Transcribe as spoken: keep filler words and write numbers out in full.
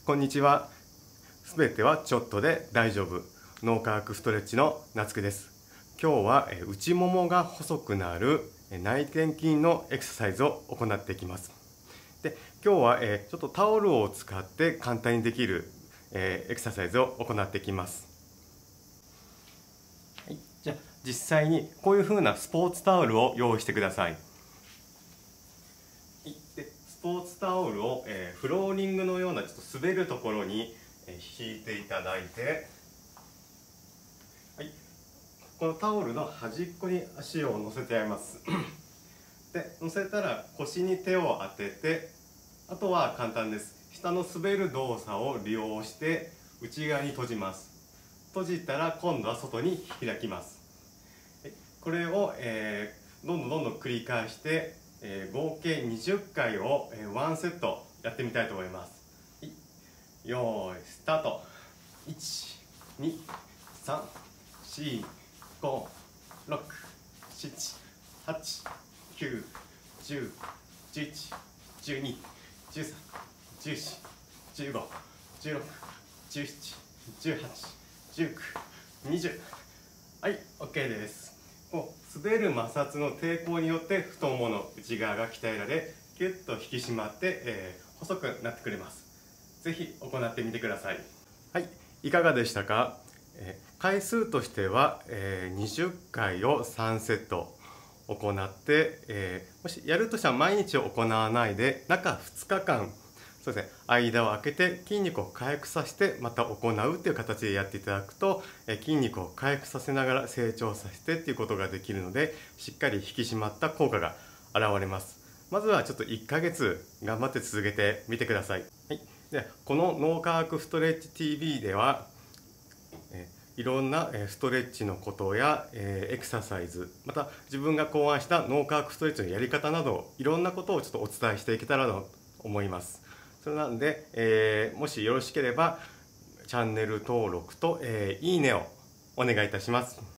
こんにちは。すべてはちょっとで大丈夫。脳科学ストレッチの夏木です。今日はえ内ももが細くなるえ内転筋のエクササイズを行っていきます。で、今日はえちょっとタオルを使って簡単にできるえエクササイズを行っていきます。はい、じゃあ実際にこういう風なスポーツタオルを用意してください。でスポーツタオルを、えー、フローリングのようなちょっと滑るところに、えー、引いていただいて、はい、このタオルの端っこに足を乗せてやりますで乗せたら腰に手を当てて、あとは簡単です。下の滑る動作を利用して内側に閉じます。閉じたら今度は外に開きます。これを、えー、どんどんどんどん繰り返してえー、合計にじゅっかいを、えー、ワンセットやってみたいと思います。よーいスタート。いち、に、さん、し、ご、ろく、しち、はち、きゅう、じゅう、じゅういち、じゅうに、じゅうさん、じゅうよん、じゅうご、じゅうろく、じゅうなな、じゅうはち、じゅうきゅう、にじゅう。はい、OK です。こう滑る摩擦の抵抗によって太ももの内側が鍛えられ、キュッと引き締まって、えー、細くなってくれます。ぜひ行ってみてください。はい、いかがでしたか？えー、回数としては、えー、にじゅっかいをさんセット行って、えー、もしやるとしたら毎日行わないで中ふつかかん、そうですね、間を空けて筋肉を回復させてまた行うという形でやっていただくと、筋肉を回復させながら成長させてっていうことができるので、しっかり引き締まった効果が現れます。まずはちょっといっかげつ頑張って続けてみてください。はい、でこの脳科学ストレッチ ティーブイ では、えいろんなストレッチのことや、えー、エクササイズ、また自分が考案した脳科学ストレッチのやり方など、いろんなことをちょっとお伝えしていけたらと思います。それなんで、えー、もしよろしければチャンネル登録と、えー、いいねをお願いいたします。